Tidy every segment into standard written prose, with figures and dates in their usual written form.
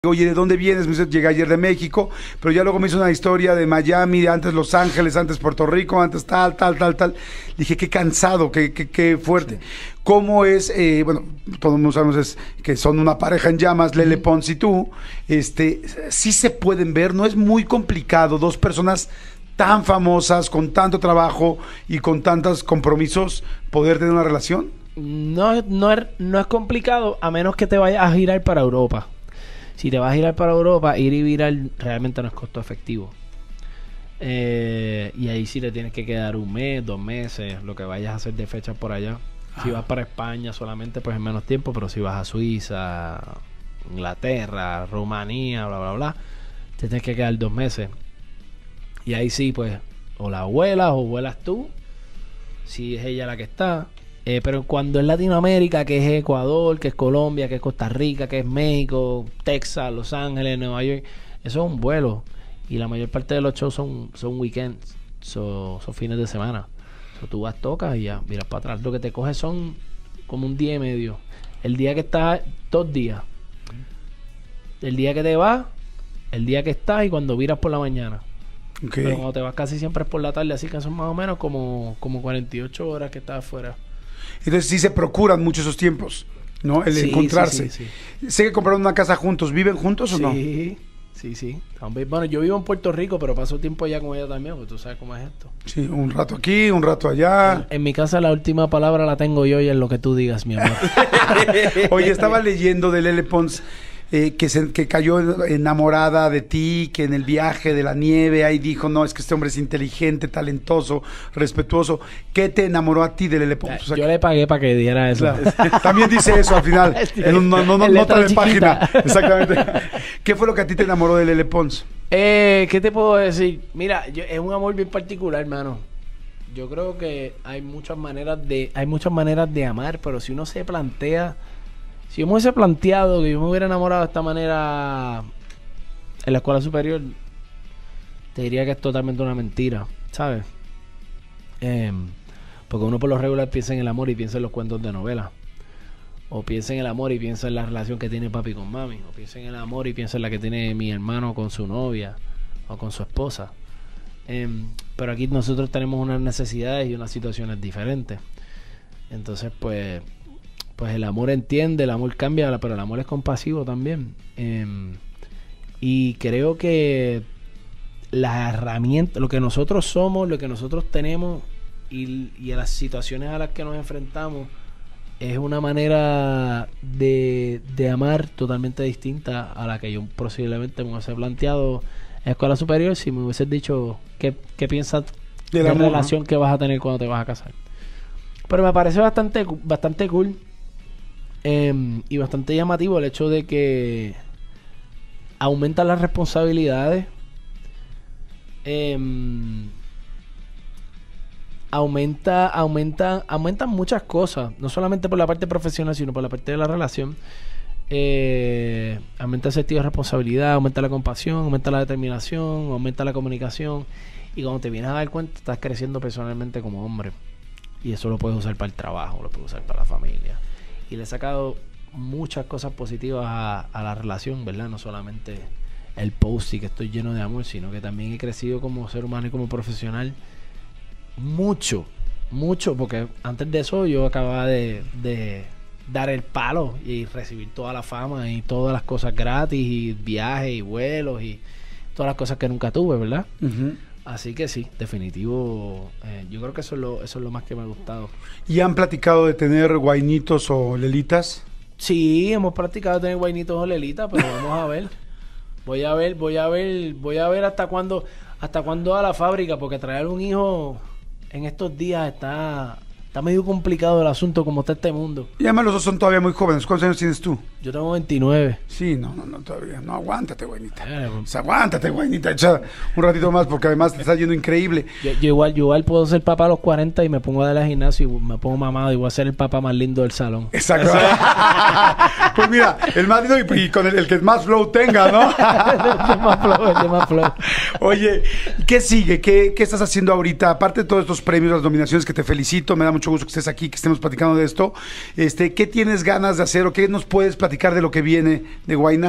Oye, ¿de dónde vienes? Me dice, llegué ayer de México, pero ya luego me hizo una historia de Miami, de antes Los Ángeles, antes Puerto Rico, antes tal. Dije, qué cansado, qué fuerte. Sí. ¿Cómo es? Bueno, todos sabemos que son una pareja en llamas, Lele Pons y tú. Sí se pueden ver, no es muy complicado, dos personas tan famosas, con tanto trabajo y con tantos compromisos, poder tener una relación. No es complicado, a menos que te vayas a girar para Europa. Si te vas a girar para Europa, ir y virar realmente no es costo efectivo. Y ahí sí te tienes que quedar 1 mes, 2 meses, lo que vayas a hacer de fechas por allá. Si vas para España solamente, pues en menos tiempo, pero si vas a Suiza, Inglaterra, Rumanía, bla, bla, bla, te tienes que quedar 2 meses. Y ahí sí, pues, o la vuelas o vuelas tú, si es ella la que está. Pero cuando es Latinoamérica, que es Ecuador, que es Colombia, que es Costa Rica, que es México, Texas, Los Ángeles, Nueva York, eso es un vuelo. Y la mayor parte de los shows son weekends, son fines de semana. Tú vas, tocas y ya, miras para atrás. Lo que te coge son como 1 día y medio. El día que estás, 2 días. El día que te vas, el día que estás y cuando viras por la mañana. Okay. Pero cuando te vas casi siempre es por la tarde, así que son más o menos como 48 horas que estás afuera. Entonces sí se procuran mucho esos tiempos, ¿no? El encontrarse. Sí. Sé que compraron una casa juntos. ¿Viven juntos o no? Sí. Bueno, yo vivo en Puerto Rico, pero paso tiempo allá con ella también, porque tú sabes cómo es esto. Sí, un rato aquí, un rato allá. En mi casa la última palabra la tengo yo y es lo que tú digas, mi amor. Oye, estaba leyendo de Lele Pons que cayó enamorada de ti, que en el viaje de la nieve ahí dijo, no, es que este hombre es inteligente, talentoso, respetuoso. ¿Qué te enamoró a ti de Lele Pons? O sea, yo le pagué para que diera eso. Claro. También dice eso al final, en una nota de página. Exactamente. ¿Qué fue lo que a ti te enamoró de Lele Pons? ¿Qué te puedo decir? Mira, es un amor bien particular, hermano. Yo creo que hay muchas maneras de amar, pero si uno se plantea... Si yo me hubiese planteado que yo me hubiera enamorado de esta manera en la escuela superior, te diría que es totalmente una mentira, ¿sabes? Porque uno por lo regular piensa en el amor y piensa en los cuentos de novela. O piensa en el amor y piensa en la relación que tiene papi con mami. O piensa en el amor y piensa en la que tiene mi hermano con su novia o con su esposa. Pero aquí nosotros tenemos unas necesidades y unas situaciones diferentes. Entonces, pues el amor entiende, el amor cambia, pero el amor es compasivo también. Y creo que las herramientas, lo que nosotros somos, lo que nosotros tenemos y a las situaciones a las que nos enfrentamos es una manera de amar totalmente distinta a la que yo posiblemente me hubiese planteado en escuela superior si me hubieses dicho qué piensas de la relación que vas a tener cuando te vas a casar. Pero me parece bastante cool. Y bastante llamativo el hecho de que aumentan las responsabilidades, aumentan muchas cosas, no solamente por la parte profesional sino por la parte de la relación. Aumenta el sentido de responsabilidad, aumenta la compasión, aumenta la determinación, aumenta la comunicación, y cuando te vienes a dar cuenta estás creciendo personalmente como hombre, y eso lo puedes usar para el trabajo, lo puedes usar para la familia. Y le he sacado muchas cosas positivas a la relación, ¿verdad? No solamente el post y que estoy lleno de amor, sino que también he crecido como ser humano y como profesional mucho, porque antes de eso yo acababa de dar el palo y recibir toda la fama y todas las cosas gratis y viajes y vuelos y todas las cosas que nunca tuve, ¿verdad? Uh-huh. Así que sí, definitivo. Yo creo que eso es lo más que me ha gustado. ¿Y han platicado de tener guainitos o lelitas? Sí, hemos practicado de tener guainitos o lelitas, pero vamos a ver. Voy a ver hasta cuándo a la fábrica, porque traer un hijo en estos días está medio complicado el asunto como está este mundo. Y además los dos son todavía muy jóvenes. ¿Cuántos años tienes tú? Yo tengo 29. Sí, no, todavía. No, aguántate, guainita. Aguántate, guainita. Echa un ratito más porque además te está yendo increíble. Yo igual puedo ser papá a los 40 y me pongo a dar al gimnasio y me pongo mamado y voy a ser el papá más lindo del salón. Exacto. Pues mira, el más lindo y con el que más flow tenga, ¿no? el de más flow. Oye, ¿qué sigue? ¿Qué estás haciendo ahorita? Aparte de todos estos premios, las nominaciones, que te felicito, me da mucho gusto que estés aquí, que estemos platicando de esto. ¿Qué tienes ganas de hacer o qué nos puedes platicar de lo que viene de Guayna?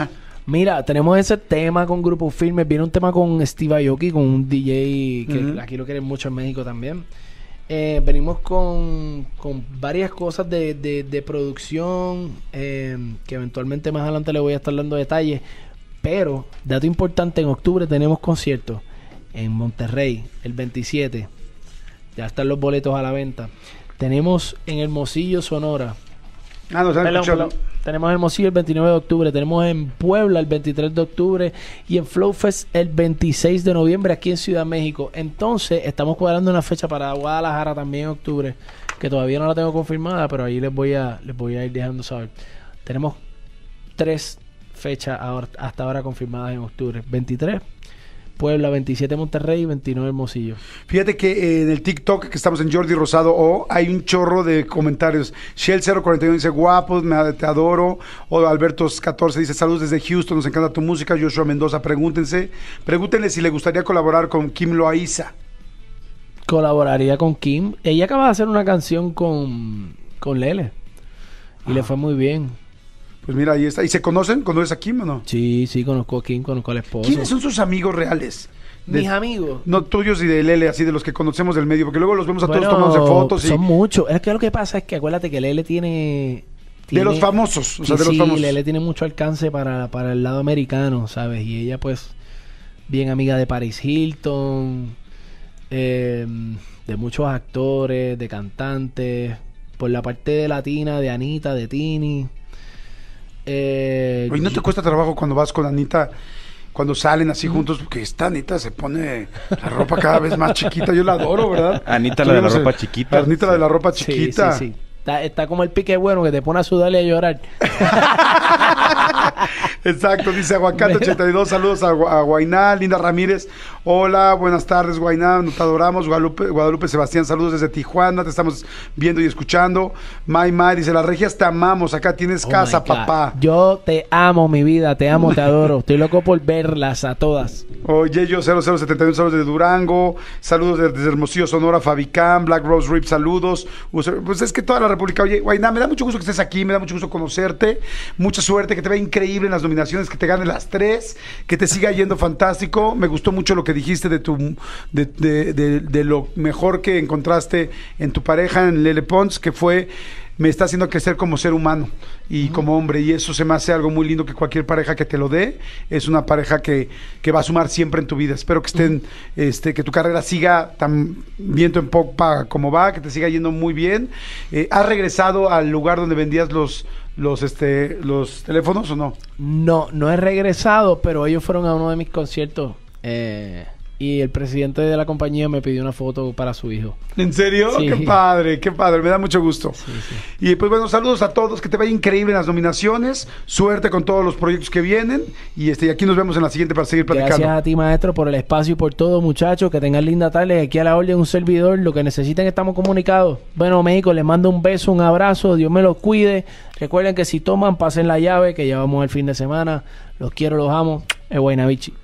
Mira, tenemos ese tema con Grupo Firme. Viene un tema con Steve Aoki, con un DJ que aquí lo quieren mucho en México también. Venimos con varias cosas de producción que eventualmente más adelante le voy a estar dando detalles. Pero, dato importante, en octubre tenemos conciertos en Monterrey, el 27. Ya están los boletos a la venta. Tenemos en Hermosillo, Sonora. Tenemos en Hermosillo el 29 de octubre. Tenemos en Puebla el 23 de octubre. Y en Flow Fest el 26 de noviembre aquí en Ciudad México. Entonces, estamos cuadrando una fecha para Guadalajara también en octubre. Que todavía no la tengo confirmada, pero ahí les voy a ir dejando saber. Tenemos 3 fechas hasta ahora confirmadas en octubre. 23 Puebla, 27 Monterrey y 29 Hermosillo. Fíjate que en el TikTok, que estamos en Jordi Rosado O, hay un chorro de comentarios. Shell041 dice, guapos, te adoro. O Albertos14 dice, saludos desde Houston, nos encanta tu música. Joshua Mendoza, pregúntenle si le gustaría colaborar con Kim Loaiza. Colaboraría con Kim. Ella acaba de hacer una canción con Lele. Y le fue muy bien. Pues mira, ahí está. ¿Y se conocen? ¿Conoces a Kim o no? Sí, conozco a Kim, conozco al esposo. ¿Quiénes son sus amigos reales? Mis amigos. No tuyos y de Lele, así de los que conocemos del medio, porque luego los vemos a todos tomándose fotos. Son muchos. Es que lo que pasa es que acuérdate que Lele tiene de los famosos, o sea, de los famosos. Sí, Lele tiene mucho alcance para el lado americano, ¿sabes? Y ella, pues, bien amiga de Paris Hilton, de muchos actores, de cantantes, por la parte de latina, de Anita, de Tini. Oye, ¿no te cuesta trabajo cuando vas con Anita, cuando salen así juntos? Porque esta Anita se pone la ropa cada vez más chiquita. Yo la adoro, ¿verdad? Anita, la de la ropa chiquita. Anita, la de la ropa chiquita. Sí. Está como el pique bueno que te pone a sudar y a llorar. Exacto, dice Aguacate82, saludos a Guainá, Linda Ramírez, hola, buenas tardes Guainá, te adoramos. Guadalupe Sebastián, saludos desde Tijuana, te estamos viendo y escuchando. Mai dice, las regias te amamos, acá tienes casa, papá. Yo te amo, mi vida, te amo, te adoro, estoy loco por verlas a todas. Oye, yo 0071, saludos desde Durango, saludos desde Hermosillo, Sonora, Fabicam, Black Rose Rip, saludos. Pues es que toda la República. Oye, Guainá, me da mucho gusto que estés aquí, me da mucho gusto conocerte, mucha suerte, que te vea increíble en las nominaciones, que te gane las 3, que te siga yendo fantástico. Me gustó mucho lo que dijiste de lo mejor que encontraste en tu pareja, en Lele Pons, que fue, me está haciendo crecer como ser humano y como hombre, y eso se me hace algo muy lindo, que cualquier pareja que te lo dé es una pareja que va a sumar siempre en tu vida. Espero que que tu carrera siga tan viento en popa como va, que te siga yendo muy bien. ¿Has regresado al lugar donde vendías los teléfonos o no? No he regresado, pero ellos fueron a uno de mis conciertos y el presidente de la compañía me pidió una foto para su hijo. ¿En serio? Sí. Qué padre, me da mucho gusto. Sí. Y pues bueno, saludos a todos, que te vaya increíble en las nominaciones, suerte con todos los proyectos que vienen y aquí nos vemos en la siguiente para seguir platicando. Gracias a ti, maestro, por el espacio y por todo, muchachos, que tengan linda tarde. Aquí a la orden un servidor, lo que necesiten estamos comunicados. Bueno, México, les mando un beso, un abrazo, Dios me los cuide. Recuerden que si toman, pasen la llave, que ya vamos el fin de semana. Los quiero, los amo. Es Guaynabichi.